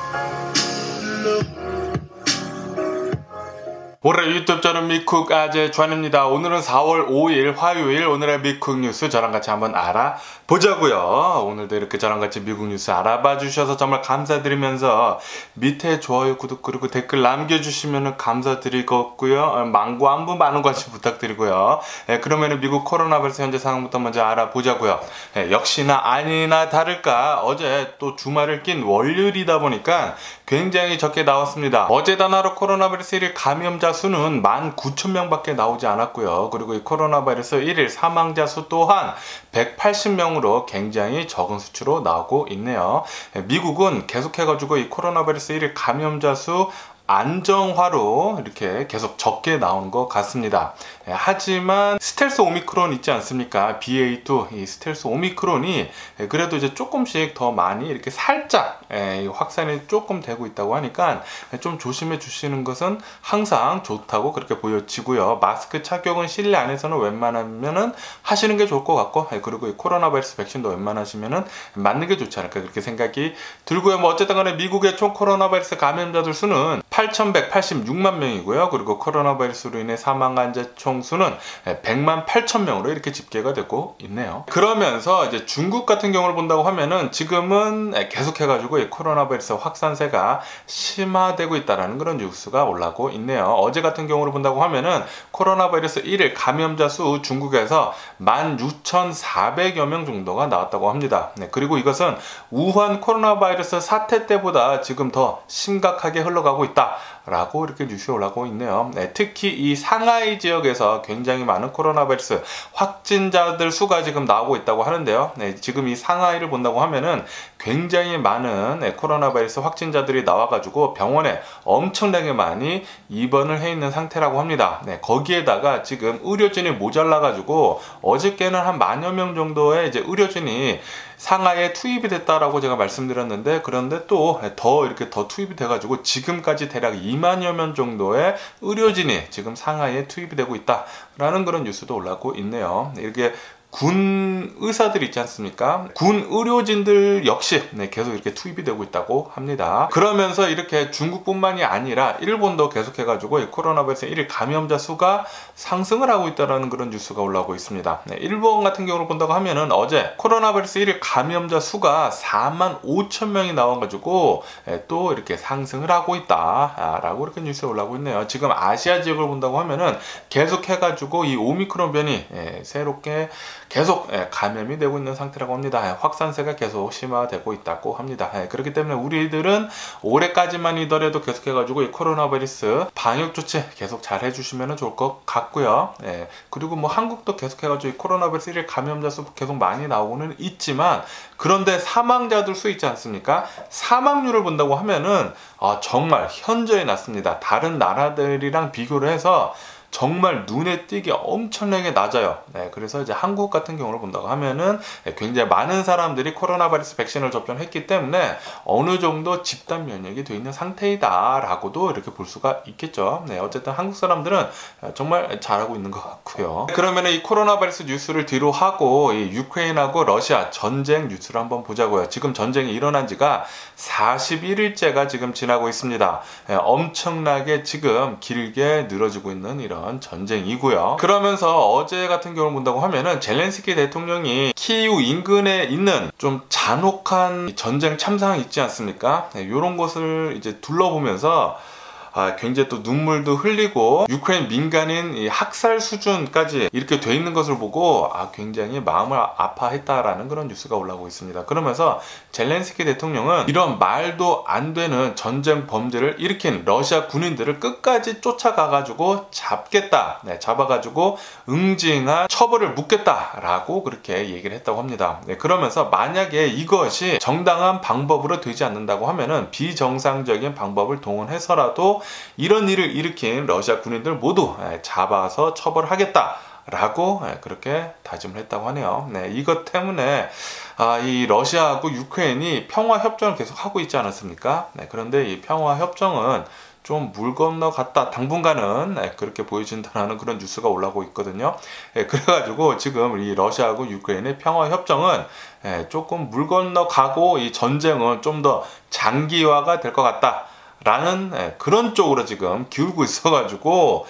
올해 유튜브 저는 미쿡 아재 존입니다. 오늘은 4월 5일 화요일 오늘의 미쿡 뉴스 저랑 같이 한번 알아보자고요. 오늘도 이렇게 저랑 같이 미국 뉴스 알아봐 주셔서 정말 감사드리면서 밑에 좋아요, 구독 그리고 댓글 남겨주시면 감사드리겠고요. 많고 많은 관심 부탁드리고요. 그러면 미국 코로나 바이러스 현재 상황부터 먼저 알아보자고요. 역시나 아니나 다를까 어제 또 주말을 낀 월요일이다 보니까 굉장히 적게 나왔습니다. 어제 단하루 코로나 바이러스 1일 감염자 수는 19,000명밖에 나오지 않았고요. 그리고 이 코로나 바이러스 1일 사망자 수 또한 180명으로 굉장히 적은 수치로 나오고 있네요. 미국은 계속해가지고 이 코로나 바이러스 1일 감염자 수 안정화로 이렇게 계속 적게 나오는 것 같습니다. 하지만 스텔스 오미크론 있지 않습니까? BA2 이 스텔스 오미크론이 그래도 이제 조금씩 더 많이 이렇게 살짝 확산이 조금 되고 있다고 하니까 좀 조심해 주시는 것은 항상 좋다고 그렇게 보여지고요. 마스크 착용은 실내 안에서는 웬만하면은 하시는 게 좋을 것 같고, 그리고 이 코로나 바이러스 백신도 웬만하시면은 맞는 게 좋지 않을까 그렇게 생각이 들고요. 뭐 어쨌든 간에 미국의 총 코로나 바이러스 감염자들 수는 8,186만 명이고요. 그리고 코로나 바이러스로 인해 사망한 자 총 수는 100만 8천 명으로 이렇게 집계가 되고 있네요. 그러면서 이제 중국 같은 경우를 본다고 하면은 지금은 계속해가지고 이 코로나 바이러스 확산세가 심화되고 있다라는 그런 뉴스가 올라오고 있네요. 어제 같은 경우를 본다고 하면은 코로나 바이러스 1일 감염자 수 중국에서 16,400여 명 정도가 나왔다고 합니다. 그리고 이것은 우한 코로나 바이러스 사태 때보다 지금 더 심각하게 흘러가고 있다 라고 이렇게 뉴스가 올라오고 있네요. 특히 이 상하이 지역에서 굉장히 많은 코로나 바이러스 확진자들 수가 지금 나오고 있다고 하는데요. 지금 이 상하이를 본다고 하면은 굉장히 많은 코로나 바이러스 확진자들이 나와가지고 병원에 엄청나게 많이 입원을 해 있는 상태라고 합니다. 거기에다가 지금 의료진이 모자라가지고 어저께는 한 10,000여 명 정도의 이제 의료진이 상하이에 투입이 됐다라고 제가 말씀드렸는데, 그런데 또 더 이렇게 더 투입이 돼가지고 지금까지 대략 20,000여 명 정도의 의료진이 지금 상하이에 투입이 되고 있다라는 그런 뉴스도 올라오고 있네요. 이렇게 군 의사들 있지 않습니까? 군 의료진들 역시 계속 이렇게 투입이 되고 있다고 합니다. 그러면서 이렇게 중국뿐만이 아니라 일본도 계속해가지고 이 코로나 바이러스 1일 감염자 수가 상승을 하고 있다는 그런 뉴스가 올라오고 있습니다. 일본 같은 경우를 본다고 하면은 어제 코로나 바이러스 1일 감염자 수가 45,000명이 나와가지고 또 이렇게 상승을 하고 있다라고 이렇게 뉴스가 올라오고 있네요. 지금 아시아 지역을 본다고 하면은 계속해가지고 이 오미크론 변이 새롭게 계속 감염이 되고 있는 상태라고 합니다. 확산세가 계속 심화되고 있다고 합니다. 그렇기 때문에 우리들은 올해까지만이더라도 계속해가지고 이 코로나 바이러스 방역 조치 계속 잘 해주시면 좋을 것 같고요. 그리고 뭐 한국도 계속해가지고 이 코로나 바이러스 1일 감염자 수 계속 많이 나오고는 있지만, 그런데 사망자들 수 있지 않습니까? 사망률을 본다고 하면은 정말 현저히 낮습니다. 다른 나라들이랑 비교를 해서 정말 눈에 띄게 엄청나게 낮아요. 그래서 이제 한국 같은 경우를 본다고 하면은 굉장히 많은 사람들이 코로나 바이러스 백신을 접종했기 때문에 어느 정도 집단 면역이 되어 있는 상태이다 라고도 이렇게 볼 수가 있겠죠. 어쨌든 한국 사람들은 정말 잘하고 있는 것 같고요. 그러면 이 코로나 바이러스 뉴스를 뒤로 하고 이 유크레인하고 러시아 전쟁 뉴스를 한번 보자고요. 지금 전쟁이 일어난 지가 41일째가 지금 지나고 있습니다. 엄청나게 지금 길게 늘어지고 있는 이런 전쟁이고요. 그러면서 어제 같은 경우를 본다고 하면은 젤렌스키 대통령이 키이우 인근에 있는 좀 잔혹한 전쟁 참상이 있지 않습니까? 이런 것을 이제 둘러보면서 굉장히 또 눈물도 흘리고 유크레인 민간인 학살 수준까지 이렇게 돼 있는 것을 보고 굉장히 마음을 아파했다라는 그런 뉴스가 올라오고 있습니다. 그러면서 젤렌스키 대통령은 이런 말도 안 되는 전쟁 범죄를 일으킨 러시아 군인들을 끝까지 쫓아가가지고 잡겠다, 잡아가지고 응징한 처벌을 묻겠다라고 그렇게 얘기를 했다고 합니다. 그러면서 만약에 이것이 정당한 방법으로 되지 않는다고 하면은 비정상적인 방법을 동원해서라도 이런 일을 일으킨 러시아 군인들 모두 잡아서 처벌하겠다 라고 그렇게 다짐을 했다고 하네요. 이것 때문에 이 러시아하고 유크레인이 평화협정을 계속 하고 있지 않았습니까? 그런데 이 평화협정은 좀 물 건너갔다 당분간은 그렇게 보여진다는 그런 뉴스가 올라오고 있거든요. 그래가지고 지금 이 러시아하고 유크레인의 평화 협정은 조금 물 건너가고 이 전쟁은 좀 더 장기화가 될 것 같다라는 그런 쪽으로 지금 기울고 있어가지고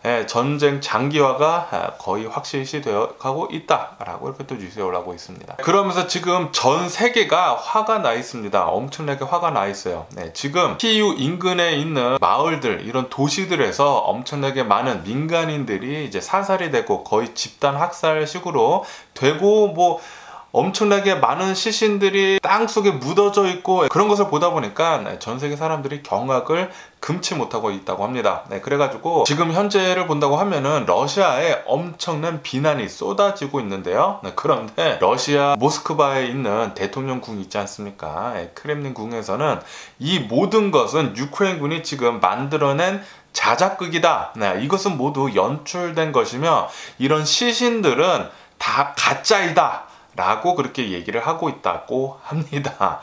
전쟁 장기화가 거의 확실시되어 가고 있다라고 이렇게 또 뉴스에 올라오고 있습니다. 그러면서 지금 전 세계가 화가 나 있습니다. 엄청나게 화가 나 있어요. 지금 키이우 인근에 있는 마을들, 이런 도시들에서 엄청나게 많은 민간인들이 이제 사살이 되고 거의 집단 학살식으로 되고 뭐 엄청나게 많은 시신들이 땅속에 묻어져 있고 그런 것을 보다 보니까 전 세계 사람들이 경악을 금치 못하고 있다고 합니다. 그래가지고 지금 현재를 본다고 하면은 러시아에 엄청난 비난이 쏟아지고 있는데요. 그런데 러시아 모스크바에 있는 대통령궁 있지 않습니까? 크렘린 궁에서는 이 모든 것은 유크레인군이 지금 만들어낸 자작극이다. 이것은 모두 연출된 것이며 이런 시신들은 다 가짜이다 라고 그렇게 얘기를 하고 있다고 합니다.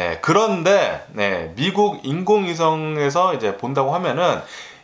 그런데 미국 인공위성에서 이제 본다고 하면은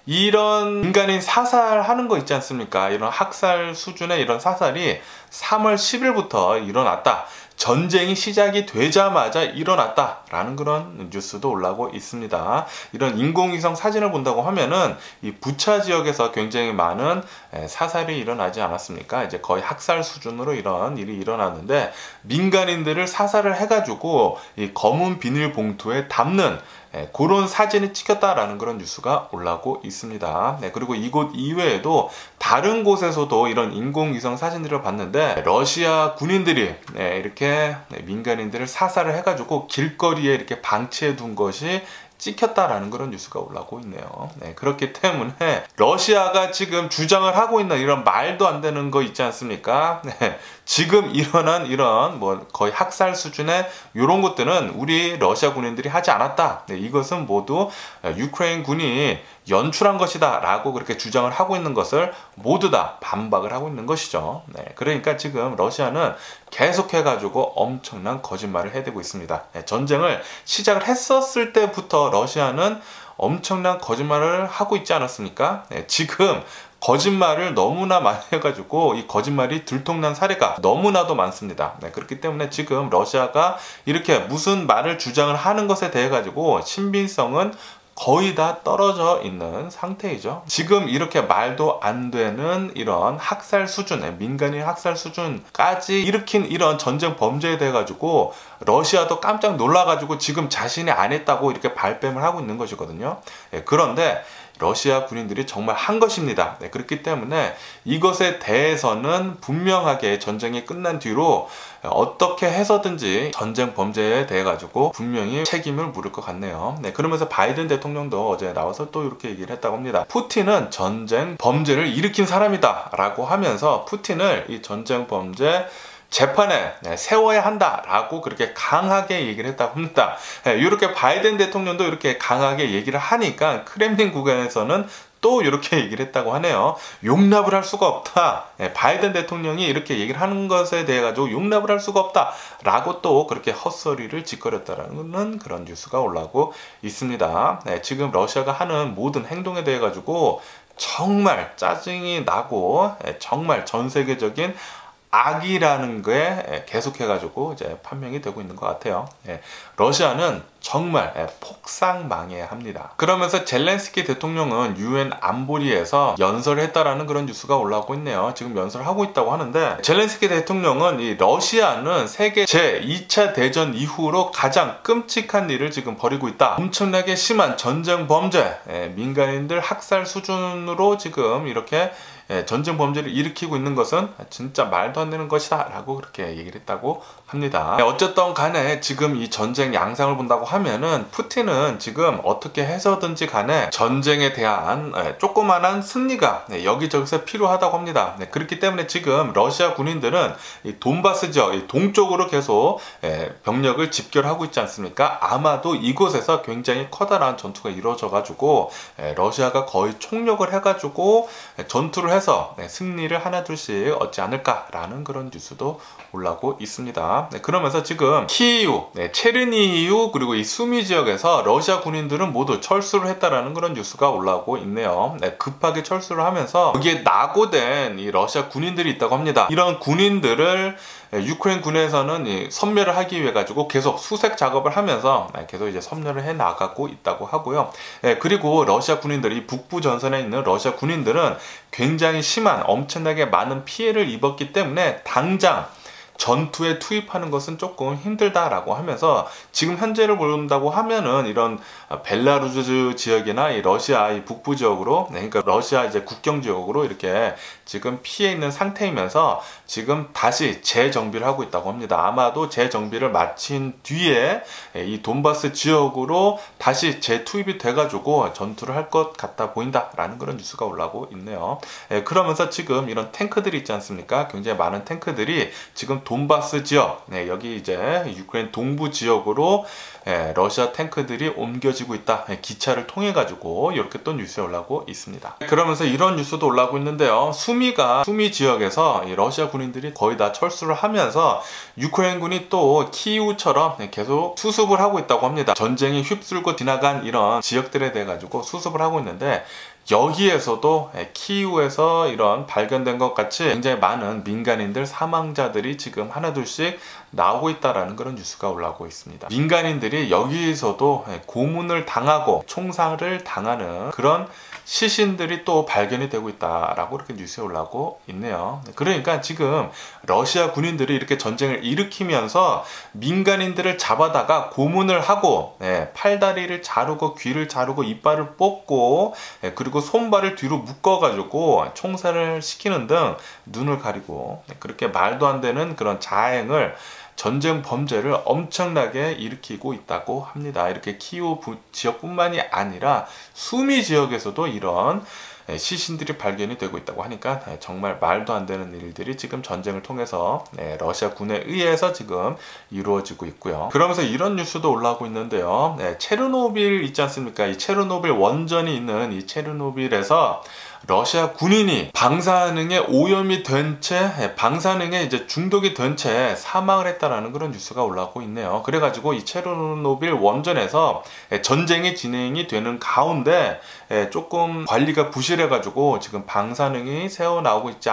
이런 인간인 사살하는 거 있지 않습니까? 이런 학살 수준의 이런 사살이 3월 10일부터 일어났다. 전쟁이 시작이 되자마자 일어났다라는 그런 뉴스도 올라오고 있습니다. 이런 인공위성 사진을 본다고 하면은 이 부차 지역에서 굉장히 많은 사살이 일어나지 않았습니까? 이제 거의 학살 수준으로 이런 일이 일어났는데 민간인들을 사살을 해가지고 이 검은 비닐봉투에 담는 그런 사진이 찍혔다라는 그런 뉴스가 올라오고 있습니다. 그리고 이곳 이외에도 다른 곳에서도 이런 인공위성 사진들을 봤는데 러시아 군인들이 이렇게 민간인들을 사살을 해가지고 길거리에 이렇게 방치해 둔 것이 찍혔다라는 그런 뉴스가 올라오고 있네요. 그렇기 때문에 러시아가 지금 주장을 하고 있는 이런 말도 안 되는 거 있지 않습니까? 지금 일어난 이런 뭐 거의 학살 수준의 이런 것들은 우리 러시아 군인들이 하지 않았다. 이것은 모두 유크레인 군이 연출한 것이다 라고 그렇게 주장을 하고 있는 것을 모두 다 반박을 하고 있는 것이죠. 그러니까 지금 러시아는 계속해 가지고 엄청난 거짓말을 해대고 있습니다. 전쟁을 시작을 했었을 때부터 러시아는 엄청난 거짓말을 하고 있지 않았습니까? 지금 거짓말을 너무나 많이 해가지고 이 거짓말이 들통난 사례가 너무나도 많습니다. 그렇기 때문에 지금 러시아가 이렇게 무슨 말을 주장을 하는 것에 대해 가지고 신빙성은 거의 다 떨어져 있는 상태이죠. 지금 이렇게 말도 안 되는 이런 학살 수준, 민간인 학살 수준까지 일으킨 이런 전쟁 범죄에 대해 가지고 러시아도 깜짝 놀라가지고 지금 자신이 안 했다고 이렇게 발뺌을 하고 있는 것이거든요. 그런데 러시아 군인들이 정말 한 것입니다. 그렇기 때문에 이것에 대해서는 분명하게 전쟁이 끝난 뒤로 어떻게 해서든지 전쟁 범죄에 대해 가지고 분명히 책임을 물을 것 같네요. 그러면서 바이든 대통령도 어제 나와서 또 이렇게 얘기를 했다고 합니다. 푸틴은 전쟁 범죄를 일으킨 사람이다 라고 하면서 푸틴을 이 전쟁 범죄 재판에 세워야 한다라고 그렇게 강하게 얘기를 했다고 합니다. 이렇게 바이든 대통령도 이렇게 강하게 얘기를 하니까 크렘린 국에서는 또 이렇게 얘기를 했다고 하네요. 용납을 할 수가 없다. 바이든 대통령이 이렇게 얘기를 하는 것에 대해 가지고 용납을 할 수가 없다 라고 또 그렇게 헛소리를 짓거렸다는 그런 뉴스가 올라오고 있습니다. 지금 러시아가 하는 모든 행동에 대해 가지고 정말 짜증이 나고 정말 전 세계적인 악이라는 게 계속해가지고 이제 판명이 되고 있는 것 같아요. 러시아는 정말 폭삭망해야 합니다. 그러면서 젤렌스키 대통령은 유엔 안보리에서 연설을 했다라는 그런 뉴스가 올라오고 있네요. 지금 연설을 하고 있다고 하는데 젤렌스키 대통령은 이 러시아는 세계 제2차 대전 이후로 가장 끔찍한 일을 지금 벌이고 있다. 엄청나게 심한 전쟁 범죄, 민간인들 학살 수준으로 지금 이렇게 전쟁 범죄를 일으키고 있는 것은 진짜 말도 안 되는 것이다 라고 그렇게 얘기를 했다고 합니다. 어쨌든 간에 지금 이 전쟁 양상을 본다고 하면은 푸틴은 지금 어떻게 해서든지 간에 전쟁에 대한 조그만한 승리가 여기저기서 필요하다고 합니다. 그렇기 때문에 지금 러시아 군인들은 이 돈바스 지역, 이 동쪽으로 계속 병력을 집결하고 있지 않습니까? 아마도 이곳에서 굉장히 커다란 전투가 이루어져 가지고 러시아가 거의 총력을 해 가지고 전투를 해서 승리를 하나둘씩 얻지 않을까라는 그런 뉴스도 올라오고 있습니다. 그러면서 지금 키이우, 체르니히우 그리고 이 수미 지역에서 러시아 군인들은 모두 철수를 했다라는 그런 뉴스가 올라오고 있네요. 급하게 철수를 하면서 여기에 낙오된 이 러시아 군인들이 있다고 합니다. 이런 군인들을 유크레인 군에서는 섬멸을 하기 위해 가지고 계속 수색 작업을 하면서 계속 이제 섬멸을 해 나가고 있다고 하고요. 그리고 러시아 군인들이 북부 전선에 있는 러시아 군인들은 굉장히 심한 엄청나게 많은 피해를 입었기 때문에 당장 전투에 투입하는 것은 조금 힘들다라고 하면서 지금 현재를 본다고 하면은 이런 벨라루스 지역이나 이 러시아 이 북부 지역으로 그러니까 러시아 이제 국경 지역으로 이렇게 지금 피해 있는 상태이면서 지금 다시 재정비를 하고 있다고 합니다. 아마도 재정비를 마친 뒤에 이 돈바스 지역으로 다시 재투입이 돼가지고 전투를 할 것 같아 보인다라는 그런 뉴스가 올라오고 있네요. 그러면서 지금 이런 탱크들이 있지 않습니까? 굉장히 많은 탱크들이 지금 돈바스 지역, 여기 이제 유크레인 동부 지역으로 러시아 탱크들이 옮겨지고 있다. 기차를 통해 가지고 이렇게 또 뉴스에 올라오고 있습니다. 그러면서 이런 뉴스도 올라오고 있는데요. 수미 지역에서 이 러시아 군인들이 거의 다 철수를 하면서 유크레인군이 또 키이우처럼 계속 수습을 하고 있다고 합니다. 전쟁이 휩쓸고 지나간 이런 지역들에 대해 가지고 수습을 하고 있는데 여기에서도 키이우에서 이런 발견된 것 같이 굉장히 많은 민간인들 사망자들이 지금 하나둘씩 나오고 있다라는 그런 뉴스가 올라오고 있습니다. 민간인들이 여기에서도 고문을 당하고 총살을 당하는 그런 시신들이 또 발견이 되고 있다라고 이렇게 뉴스에 올라오고 있네요. 그러니까 지금 러시아 군인들이 이렇게 전쟁을 일으키면서 민간인들을 잡아다가 고문을 하고 팔다리를 자르고 귀를 자르고 이빨을 뽑고 그리고 손발을 뒤로 묶어가지고 총살을 시키는 등 눈을 가리고 그렇게 말도 안 되는 그런 자행을 전쟁 범죄를 엄청나게 일으키고 있다고 합니다. 이렇게 키이우 지역뿐만이 아니라 수미 지역에서도 이런 시신들이 발견이 되고 있다고 하니까 정말 말도 안 되는 일들이 지금 전쟁을 통해서 러시아 군에 의해서 지금 이루어지고 있고요. 그러면서 이런 뉴스도 올라오고 있는데요. 체르노빌 있지 않습니까? 이 체르노빌 원전이 있는 이 체르노빌에서 러시아 군인이 방사능에 오염이 된 채, 방사능에 이제 중독이 된 채 사망을 했다라는 그런 뉴스가 올라오고 있네요. 그래가지고 이 체르노빌 원전에서 전쟁이 진행이 되는 가운데 조금 관리가 부실해가지고 지금 방사능이 새어 나오고 있지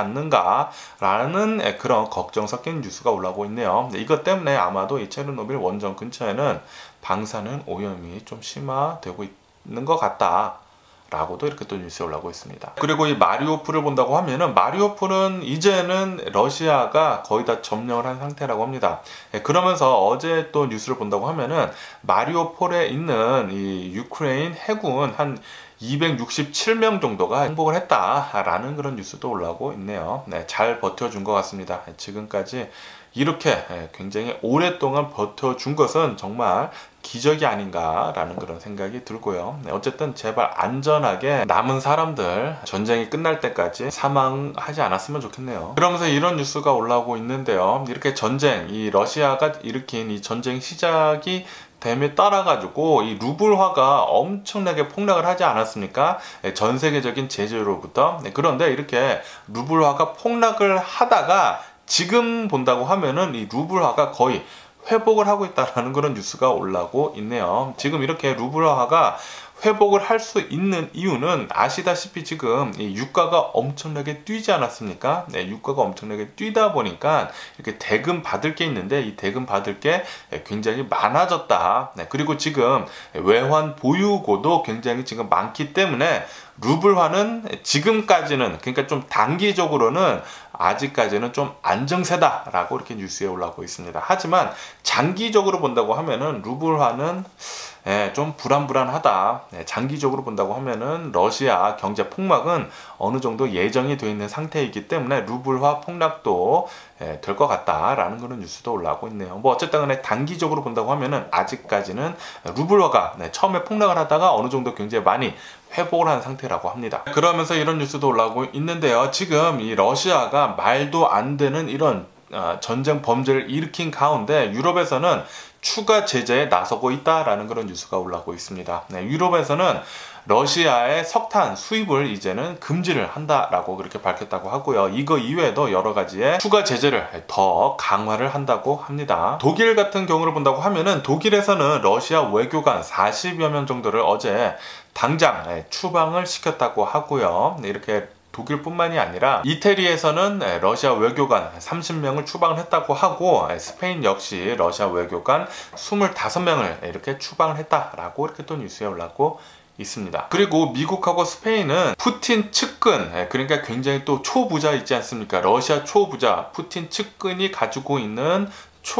않는가라는 그런 걱정 섞인 뉴스가 올라오고 있네요. 이것 때문에 아마도 이 체르노빌 원전 근처에는 방사능 오염이 좀 심화되고 있는 것 같다. 라고도 이렇게 또 뉴스에 올라오고 있습니다. 그리고 이 마리우폴을 본다고 하면은 마리우폴은 이제는 러시아가 거의 다 점령을 한 상태라고 합니다. 그러면서 어제 또 뉴스를 본다고 하면은 마리우폴에 있는 이 유크레인 해군 한 267명 정도가 항복을 했다라는 그런 뉴스도 올라오고 있네요. 잘 버텨준 것 같습니다. 지금까지 이렇게 굉장히 오랫동안 버텨준 것은 정말 기적이 아닌가라는 그런 생각이 들고요. 어쨌든 제발 안전하게 남은 사람들 전쟁이 끝날 때까지 사망하지 않았으면 좋겠네요. 그러면서 이런 뉴스가 올라오고 있는데요. 이렇게 전쟁, 이 러시아가 일으킨 이 전쟁 시작이 됨에 따라 가지고 이 루블화가 엄청나게 폭락을 하지 않았습니까? 전 세계적인 제재로부터. 그런데 이렇게 루블화가 폭락을 하다가 지금 본다고 하면은 이 루블화가 거의 회복을 하고 있다는 그런 뉴스가 올라오고 있네요. 지금 이렇게 루블화가 회복을 할 수 있는 이유는 아시다시피 지금 이 유가가 엄청나게 뛰지 않았습니까? 유가가 엄청나게 뛰다 보니까 이렇게 대금 받을 게 있는데 이 대금 받을 게 굉장히 많아졌다. 그리고 지금 외환 보유고도 굉장히 지금 많기 때문에 루블화는 지금까지는 그러니까 좀 단기적으로는 아직까지는 좀 안정세다라고 이렇게 뉴스에 올라오고 있습니다. 하지만 장기적으로 본다고 하면은 루블화는 좀 불안불안하다. 장기적으로 본다고 하면은 러시아 경제 폭락은 어느 정도 예정이 되어 있는 상태이기 때문에 루블화 폭락도 될 것 같다라는 그런 뉴스도 올라오고 있네요. 뭐 어쨌든 간에 단기적으로 본다고 하면은 아직까지는 루블화가 처음에 폭락을 하다가 어느 정도 굉장히 많이 회복을 한 상태라고 합니다. 그러면서 이런 뉴스도 올라오고 있는데요. 지금 이 러시아가 말도 안 되는 이런 전쟁 범죄를 일으킨 가운데 유럽에서는 추가 제재에 나서고 있다라는 그런 뉴스가 올라오고 있습니다. 네, 유럽에서는 러시아의 석탄 수입을 이제는 금지를 한다라고 그렇게 밝혔다고 하고요. 이거 이외에도 여러 가지의 추가 제재를 더 강화를 한다고 합니다. 독일 같은 경우를 본다고 하면은 독일에서는 러시아 외교관 40여 명 정도를 어제 당장 추방을 시켰다고 하고요. 이렇게 독일뿐만이 아니라 이태리에서는 러시아 외교관 30명을 추방을 했다고 하고 스페인 역시 러시아 외교관 25명을 이렇게 추방을 했다라고 이렇게 또 뉴스에 올라오고 있습니다. 그리고 미국하고 스페인은 푸틴 측근, 그러니까 굉장히 또 초부자 있지 않습니까? 러시아 초부자 푸틴 측근이 가지고 있는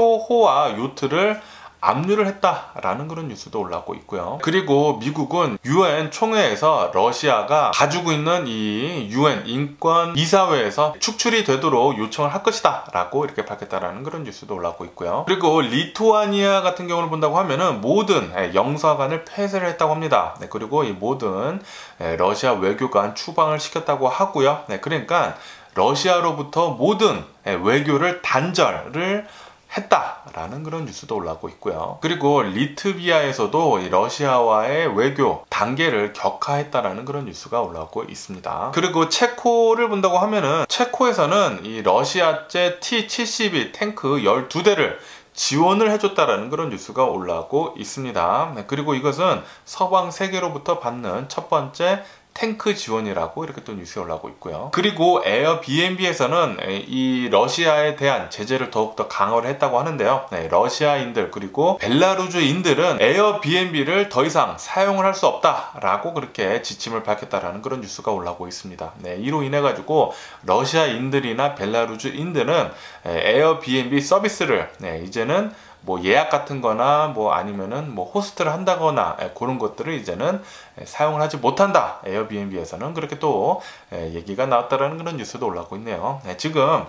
초호화 요트를 압류를 했다라는 그런 뉴스도 올라오고 있고요. 그리고 미국은 UN 총회에서 러시아가 가지고 있는 이 UN 인권 이사회에서 축출이 되도록 요청을 할 것이다 라고 이렇게 밝혔다라는 그런 뉴스도 올라오고 있고요. 그리고 리투아니아 같은 경우를 본다고 하면은 모든 영사관을 폐쇄를 했다고 합니다. 그리고 이 모든 러시아 외교관 추방을 시켰다고 하고요. 그러니까 러시아로부터 모든 외교를 단절을 했다라는 그런 뉴스도 올라오고 있고요. 그리고 리트비아에서도 러시아와의 외교 단계를 격화했다라는 그런 뉴스가 올라오고 있습니다. 그리고 체코를 본다고 하면은 체코에서는 이 러시아제 T-72 탱크 12대를 지원을 해줬다라는 그런 뉴스가 올라오고 있습니다. 그리고 이것은 서방 세계로부터 받는 첫 번째 탱크 지원이라고 이렇게 또 뉴스에 올라오고 있고요. 그리고 에어비앤비에서는 이 러시아에 대한 제재를 더욱더 강화를 했다고 하는데요. 러시아인들 그리고 벨라루즈인들은 에어비앤비를 더 이상 사용을 할 수 없다라고 그렇게 지침을 밝혔다라는 그런 뉴스가 올라오고 있습니다. 이로 인해 가지고 러시아인들이나 벨라루즈인들은 에어비앤비 서비스를 이제는 뭐 예약 같은 거나 뭐 아니면은 뭐 호스트를 한다거나 그런 것들을 이제는 사용을 하지 못한다. 에어비앤비에서는 그렇게 또 얘기가 나왔다라는 그런 뉴스도 올라오고 있네요. 지금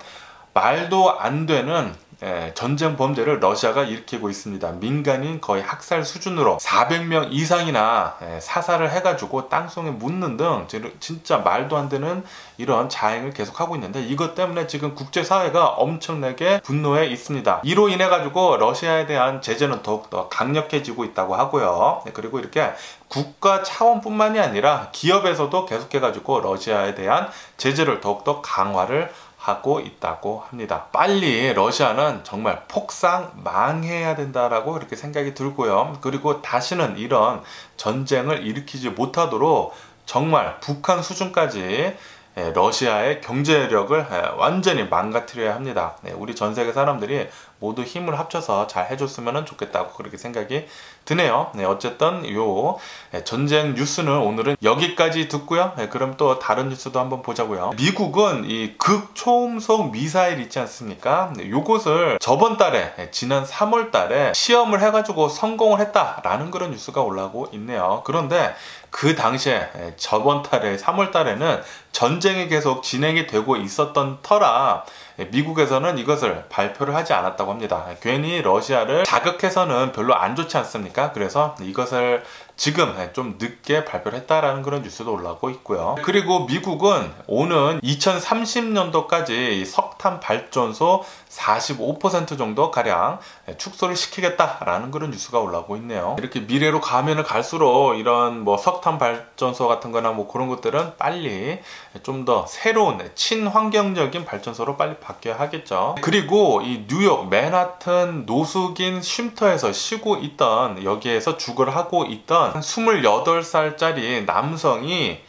말도 안 되는 전쟁 범죄를 러시아가 일으키고 있습니다. 민간인 거의 학살 수준으로 400명 이상이나 사살을 해가지고 땅속에 묻는 등 진짜 말도 안 되는 이런 자행을 계속하고 있는데 이것 때문에 지금 국제사회가 엄청나게 분노해 있습니다. 이로 인해 가지고 러시아에 대한 제재는 더욱더 강력해지고 있다고 하고요. 그리고 이렇게 국가 차원뿐만이 아니라 기업에서도 계속해 가지고 러시아에 대한 제재를 더욱더 강화를 하고 있다고 합니다. 빨리 러시아는 정말 폭삭 망해야 된다라고 그렇게 생각이 들고요. 그리고 다시는 이런 전쟁을 일으키지 못하도록 정말 북한 수준까지 러시아의 경제력을 완전히 망가뜨려야 합니다. 우리 전 세계 사람들이 모두 힘을 합쳐서 잘 해줬으면 좋겠다고 그렇게 생각이 드네요. 어쨌든 요 전쟁 뉴스는 오늘은 여기까지 듣고요. 그럼 또 다른 뉴스도 한번 보자고요. 미국은 이 극초음속 미사일 있지 않습니까? 요것을 저번 달에 지난 3월 달에 시험을 해가지고 성공을 했다라는 그런 뉴스가 올라오고 있네요. 그런데 그 당시에 저번 달에 3월 달에는 전쟁이 계속 진행이 되고 있었던 터라 미국에서는 이것을 발표를 하지 않았다고 합니다. 괜히 러시아를 자극해서는 별로 안 좋지 않습니까? 그래서 이것을 지금 좀 늦게 발표를 했다라는 그런 뉴스도 올라오고 있고요. 그리고 미국은 오는 2030년도까지 석탄 발전소 45% 정도 가량 축소를 시키겠다라는 그런 뉴스가 올라오고 있네요. 이렇게 미래로 가면은 갈수록 이런 뭐 석탄 발전소 같은 거나 뭐 그런 것들은 빨리 좀 더 새로운 친환경적인 발전소로 빨리 바뀌어야 하겠죠. 그리고 이 뉴욕 맨하튼 노숙인 쉼터에서 쉬고 있던 여기에서 주거를 하고 있던 28살짜리 남성이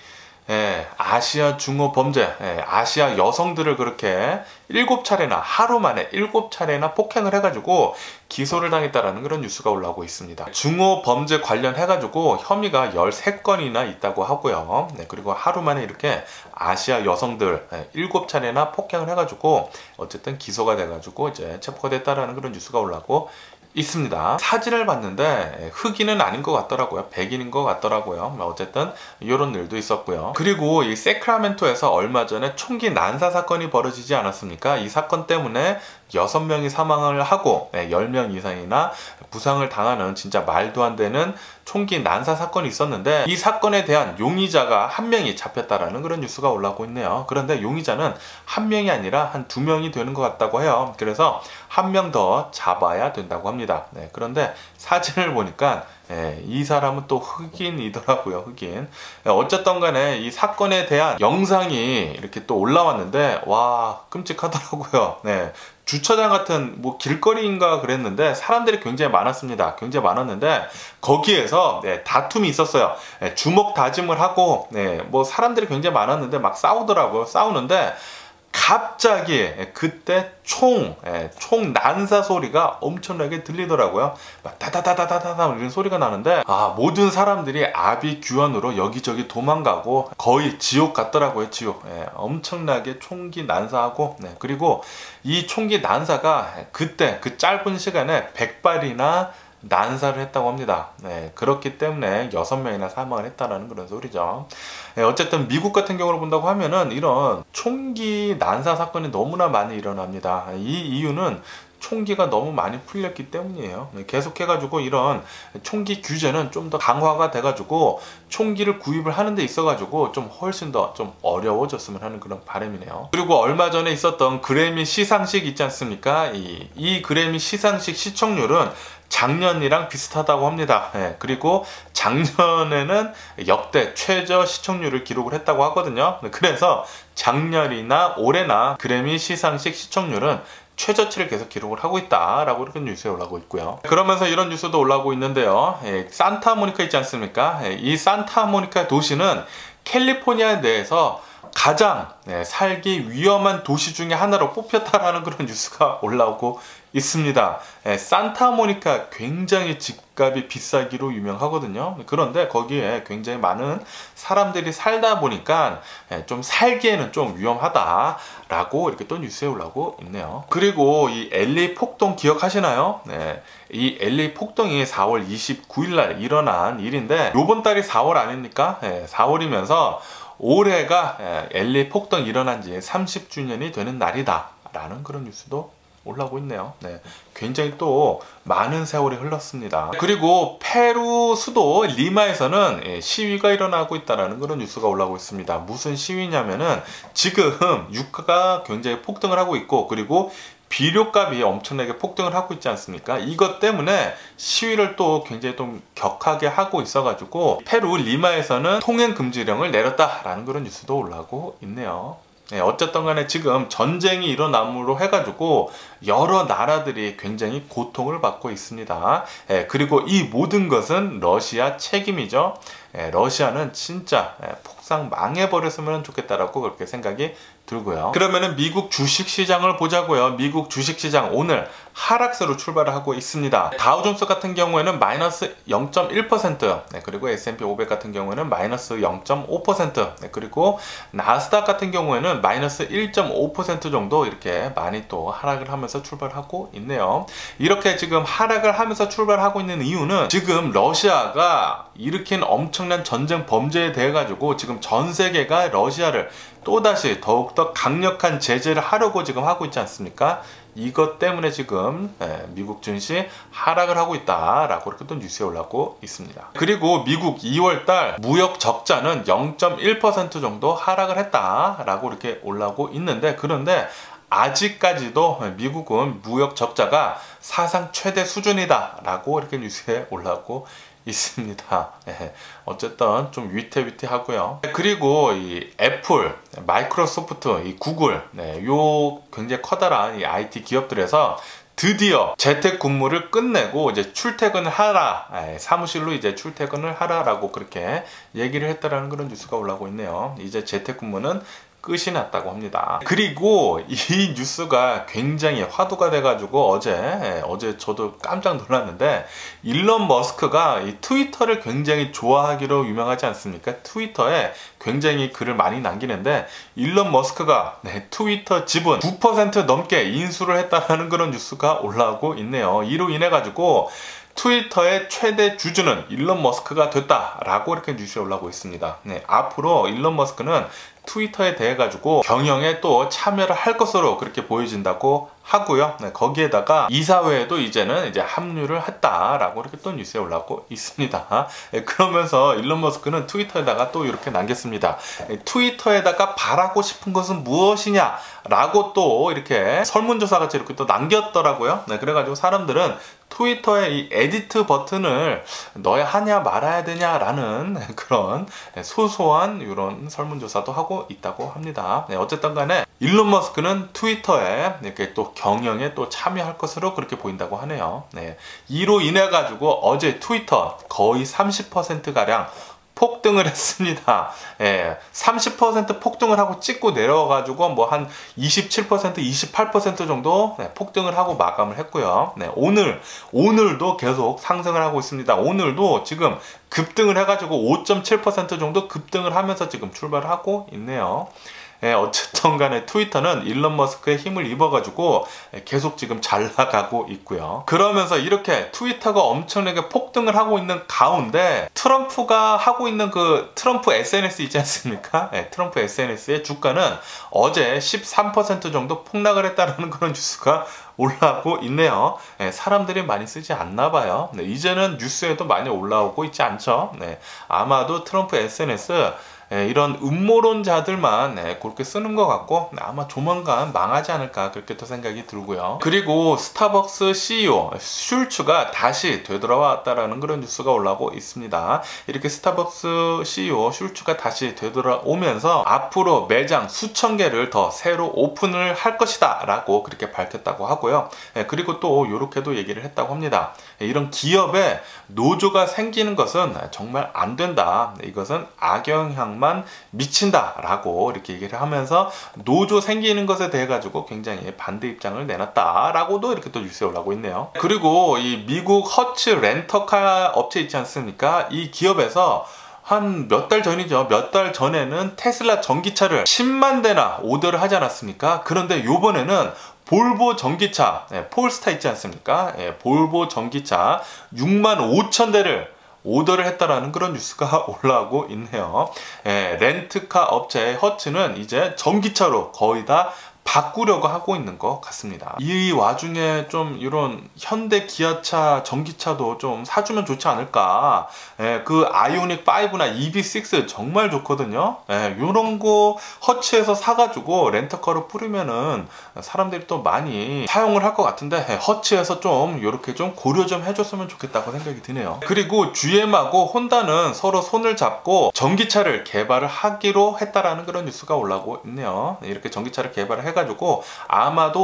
아시아 중호 범죄, 아시아 여성들을 그렇게 7차례나 하루 만에 7차례나 폭행을 해가지고 기소를 당했다라는 그런 뉴스가 올라오고 있습니다. 중호 범죄 관련해가지고 혐의가 13건이나 있다고 하고요. 그리고 하루 만에 이렇게 아시아 여성들 7차례나 폭행을 해가지고 어쨌든 기소가 돼가지고 이제 체포가 됐다라는 그런 뉴스가 올라오고 있습니다. 사진을 봤는데 흑인은 아닌 것 같더라고요. 백인인 것 같더라고요. 어쨌든 이런 일도 있었고요. 그리고 이 세크라멘토에서 얼마 전에 총기 난사 사건이 벌어지지 않았습니까? 이 사건 때문에 6명이 사망을 하고 10명 이상이나 부상을 당하는 진짜 말도 안 되는 총기 난사 사건이 있었는데, 이 사건에 대한 용의자가 한 명이 잡혔다라는 그런 뉴스가 올라오고 있네요. 그런데 용의자는 한 명이 아니라 한 2명이 되는 것 같다고 해요. 그래서 한 명 더 잡아야 된다고 합니다. 그런데 사진을 보니까 이 사람은 또 흑인이더라고요. 흑인. 어쨌든 간에 이 사건에 대한 영상이 이렇게 또 올라왔는데, 와, 끔찍하더라고요. 주차장 같은 뭐 길거리인가 그랬는데 사람들이 굉장히 많았습니다. 굉장히 많았는데 거기에서 다툼이 있었어요. 주먹 다짐을 하고 뭐 사람들이 굉장히 많았는데 막 싸우더라고요. 싸우는데 갑자기 그때 총 난사 소리가 엄청나게 들리더라고요. 막 다다다다다다 이런 소리가 나는데, 모든 사람들이 아비규환으로 여기저기 도망가고 거의 지옥 같더라고요. 지옥. 엄청나게 총기 난사하고, 그리고 이 총기 난사가 그때 그 짧은 시간에 100발이나 난사를 했다고 합니다. 그렇기 때문에 6명이나 사망을 했다는 그런 소리죠. 어쨌든 미국 같은 경우로 본다고 하면은 이런 총기 난사 사건이 너무나 많이 일어납니다. 이 이유는 총기가 너무 많이 풀렸기 때문이에요. 계속해가지고 이런 총기 규제는 좀 더 강화가 돼가지고 총기를 구입을 하는 데 있어가지고 좀 훨씬 더 좀 어려워졌으면 하는 그런 바람이네요. 그리고 얼마 전에 있었던 그래미 시상식 있지 않습니까? 이 그래미 시상식 시청률은 작년이랑 비슷하다고 합니다. 그리고 작년에는 역대 최저 시청률을 기록을 했다고 하거든요. 그래서 작년이나 올해나 그래미 시상식 시청률은 최저치를 계속 기록을 하고 있다라고 이렇게 뉴스에 올라오고 있고요. 그러면서 이런 뉴스도 올라오고 있는데요. 산타모니카 있지 않습니까? 이 산타모니카 도시는 캘리포니아 내에서 가장 살기 위험한 도시 중에 하나로 뽑혔다라는 그런 뉴스가 올라오고 있습니다. 산타모니카 굉장히 집값이 비싸기로 유명하거든요. 그런데 거기에 굉장히 많은 사람들이 살다 보니까 좀 살기에는 좀 위험하다라고 이렇게 또 뉴스에 올라오고 있네요. 그리고 이 LA 폭동 기억하시나요? 이 LA 폭동이 4월 29일 날 일어난 일인데, 요번 달이 4월 아닙니까? 4월이면서 올해가 LA 폭동이 일어난 지 30주년이 되는 날이다 라는 그런 뉴스도 올라오고 있네요. 굉장히 또 많은 세월이 흘렀습니다. 그리고 페루 수도 리마에서는 시위가 일어나고 있다는 그런 뉴스가 올라오고 있습니다. 무슨 시위냐면은 지금 유가가 굉장히 폭등을 하고 있고, 그리고 비료값이 엄청나게 폭등을 하고 있지 않습니까? 이것 때문에 시위를 또 굉장히 좀 격하게 하고 있어가지고 페루 리마에서는 통행 금지령을 내렸다라는 그런 뉴스도 올라오고 있네요. 어쨌든 간에 지금 전쟁이 일어남으로 해가지고 여러 나라들이 굉장히 고통을 받고 있습니다. 그리고 이 모든 것은 러시아 책임이죠. 러시아는 진짜 폭삭 망해버렸으면 좋겠다라고 그렇게 생각이 들고요. 그러면은 미국 주식시장을 보자고요. 미국 주식시장 오늘 하락세로 출발을 하고 있습니다. 다우존스 같은 경우에는 마이너스 0.1%, 그리고 S&P 500 같은 경우에는 마이너스 0.5%, 그리고 나스닥 같은 경우에는 마이너스 1.5% 정도 이렇게 많이 또 하락을 하면서 출발하고 있네요. 이렇게 지금 하락을 하면서 출발하고 있는 이유는 지금 러시아가 일으킨 엄청난 전쟁 범죄에 대해 가지고 지금 전 세계가 러시아를 또다시 더욱더 강력한 제재를 하려고 지금 하고 있지 않습니까? 이것 때문에 지금 미국 증시 하락을 하고 있다라고 이렇게 또 뉴스에 올라오고 있습니다. 그리고 미국 2월달 무역 적자는 0.1% 정도 하락을 했다라고 이렇게 올라오고 있는데, 그런데 아직까지도 미국은 무역 적자가 사상 최대 수준이다라고 이렇게 뉴스에 올라오고 있습니다. 어쨌든 좀 위태위태하고요. 그리고 이 애플, 마이크로소프트, 이 구글, 요 굉장히 커다란 이 IT 기업들에서 드디어 재택근무를 끝내고 이제 출퇴근을 하라, 사무실로 이제 출퇴근을 하라라고 그렇게 얘기를 했다라는 그런 뉴스가 올라오고 있네요. 이제 재택근무는 끝이 났다고 합니다. 그리고 이 뉴스가 굉장히 화두가 돼가지고 어제 저도 깜짝 놀랐는데, 일론 머스크가 이 트위터를 굉장히 좋아하기로 유명하지 않습니까? 트위터에 굉장히 글을 많이 남기는데, 일론 머스크가 트위터 지분 9% 넘게 인수를 했다는 그런 뉴스가 올라오고 있네요. 이로 인해 가지고 트위터의 최대 주주는 일론 머스크가 됐다라고 이렇게 뉴스에 올라오고 있습니다. 네, 앞으로 일론 머스크는 트위터에 대해 가지고 경영에 또 참여를 할 것으로 그렇게 보여진다고 하고요. 네, 거기에다가 이사회에도 이제는 이제 합류를 했다라고 이렇게 또 뉴스에 올라오고 있습니다. 네, 그러면서 일론 머스크는 트위터에다가 또 이렇게 남겼습니다. 네, 트위터에다가 바라고 싶은 것은 무엇이냐라고 또 이렇게 설문조사 같이 이렇게 또 남겼더라고요. 네, 그래가지고 사람들은 트위터의 이 에디트 버튼을 넣어야 하냐 말아야 되냐라는 그런 소소한 이런 설문조사도 하고 있다고 합니다. 네, 어쨌든 간에 일론 머스크는 트위터에 이렇게 또 경영에 또 참여할 것으로 그렇게 보인다고 하네요. 네, 이로 인해 가지고 어제 트위터 거의 30%가량 폭등을 했습니다. 예, 30% 폭등을 하고 찍고 내려와가지고 뭐 한 27%, 28% 정도 폭등을 하고 마감을 했고요. 네, 오늘도 계속 상승을 하고 있습니다. 오늘도 지금 급등을 해가지고 5.7% 정도 급등을 하면서 지금 출발을 하고 있네요. 예, 어쨌든 간에 트위터는 일론 머스크의 힘을 입어가지고 계속 지금 잘 나가고 있고요. 그러면서 이렇게 트위터가 엄청나게 폭등을 하고 있는 가운데 트럼프가 하고 있는 그 트럼프 SNS 있지 않습니까? 예, 트럼프 SNS의 주가는 어제 13% 정도 폭락을 했다는 그런 뉴스가 올라오고 있네요. 네, 사람들이 많이 쓰지 않나 봐요. 네, 이제는 뉴스에도 많이 올라오고 있지 않죠. 네, 아마도 트럼프 SNS 이런 음모론자들만 그렇게 쓰는 것 같고 아마 조만간 망하지 않을까 그렇게 또 생각이 들고요. 그리고 스타벅스 CEO 슐츠가 다시 되돌아왔다라는 그런 뉴스가 올라오고 있습니다. 이렇게 스타벅스 CEO 슐츠가 다시 되돌아오면서 앞으로 매장 수천 개를 더 새로 오픈을 할 것이다 라고 그렇게 밝혔다고 하고요. 그리고 또 이렇게도 얘기를 했다고 합니다. 이런 기업에 노조가 생기는 것은 정말 안 된다. 이것은 악영향 만 미친다 라고 이렇게 얘기를 하면서 노조 생기는 것에 대해 가지고 굉장히 반대 입장을 내놨다 라고도 이렇게 또 뉴스에 올라오고 있네요. 그리고 이 미국 허츠 렌터카 업체 있지 않습니까? 이 기업에서 한 몇 달 전이죠. 몇 달 전에는 테슬라 전기차를 10만 대나 오더를 하지 않았습니까? 그런데 요번에는 볼보 전기차, 폴스타 있지 않습니까? 볼보 전기차 6만 5천 대를 오더를 했다라는 그런 뉴스가 올라오고 있네요. 렌트카 업체 허츠는 이제 전기차로 거의 다 바꾸려고 하고 있는 것 같습니다. 이 와중에 좀 이런 현대 기아차 전기차도 좀 사주면 좋지 않을까. 그 아이오닉 5나 EV6 정말 좋거든요. 이런 거 허츠에서 사가지고 렌터카로 뿌리면은 사람들이 또 많이 사용을 할 것 같은데 허츠에서 좀 이렇게 좀 고려 좀 해줬으면 좋겠다고 생각이 드네요. 그리고 GM하고 혼다는 서로 손을 잡고 전기차를 개발을 하기로 했다라는 그런 뉴스가 올라오고 있네요. 이렇게 전기차를 개발을 해가지고 아마도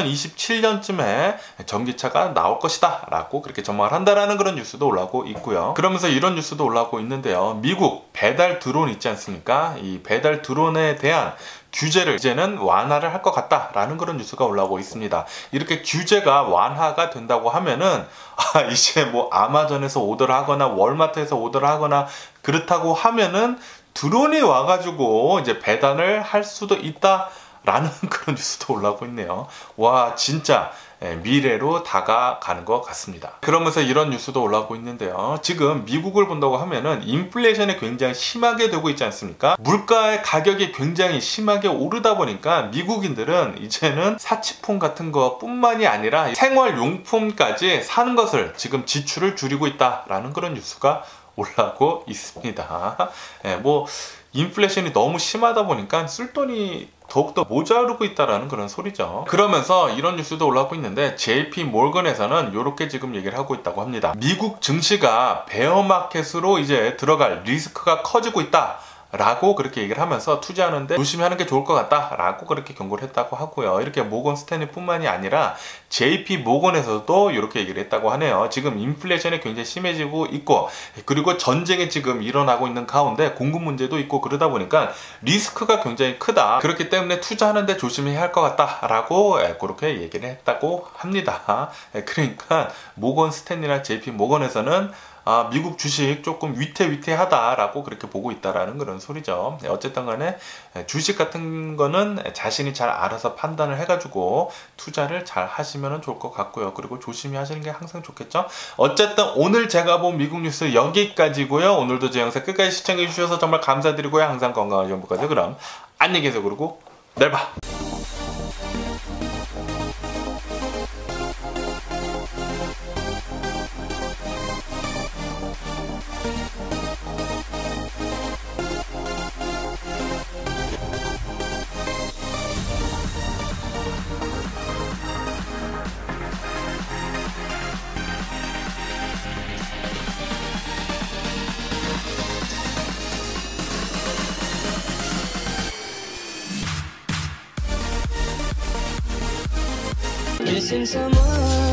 2027년쯤에 전기차가 나올 것이다 라고 그렇게 전망을 한다라는 그런 뉴스도 올라오고 있고요. 그러면서 이런 뉴스도 올라오고 있는데요. 미국 배달 드론 있지 않습니까? 이 배달 드론에 대한 규제를 이제는 완화를 할 것 같다라는 그런 뉴스가 올라오고 있습니다. 이렇게 규제가 완화가 된다고 하면은 이제 뭐 아마존에서 오더를 하거나 월마트에서 오더를 하거나 그렇다고 하면은 드론이 와가지고 이제 배달을 할 수도 있다 라는 그런 뉴스도 올라오고 있네요. 와, 진짜 미래로 다가가는 것 같습니다. 그러면서 이런 뉴스도 올라오고 있는데요. 지금 미국을 본다고 하면은 인플레이션이 굉장히 심하게 되고 있지 않습니까? 물가의 가격이 굉장히 심하게 오르다 보니까 미국인들은 이제는 사치품 같은 거 뿐만이 아니라 생활용품까지 사는 것을 지금 지출을 줄이고 있다라는 그런 뉴스가 올라오고 있습니다. 뭐 인플레이션이 너무 심하다 보니까 쓸 돈이 더욱더 모자르고 있다라는 그런 소리죠. 그러면서 이런 뉴스도 올라오고 있는데 JP 몰건에서는 이렇게 지금 얘기를 하고 있다고 합니다. 미국 증시가 베어마켓으로 이제 들어갈 리스크가 커지고 있다 라고 그렇게 얘기를 하면서 투자하는데 조심하는 게 좋을 것 같다 라고 그렇게 경고를 했다고 하고요. 이렇게 모건 스탠리 뿐만이 아니라 JP 모건에서도 이렇게 얘기를 했다고 하네요. 지금 인플레이션이 굉장히 심해지고 있고 그리고 전쟁이 지금 일어나고 있는 가운데 공급 문제도 있고 그러다 보니까 리스크가 굉장히 크다. 그렇기 때문에 투자하는데 조심해야 할 것 같다 라고 그렇게 얘기를 했다고 합니다. 그러니까 모건 스탠리나 JP 모건에서는 미국 주식 조금 위태위태하다라고 그렇게 보고 있다라는 그런 소리죠. 어쨌든 간에 주식 같은 거는 자신이 잘 알아서 판단을 해가지고 투자를 잘 하시면 좋을 것 같고요. 그리고 조심히 하시는 게 항상 좋겠죠. 어쨌든 오늘 제가 본 미국 뉴스 여기까지고요. 오늘도 제 영상 끝까지 시청해 주셔서 정말 감사드리고요. 항상 건강한 정보까지. 그럼 안녕히 계세요. 그리고 내일 봐. Missing someone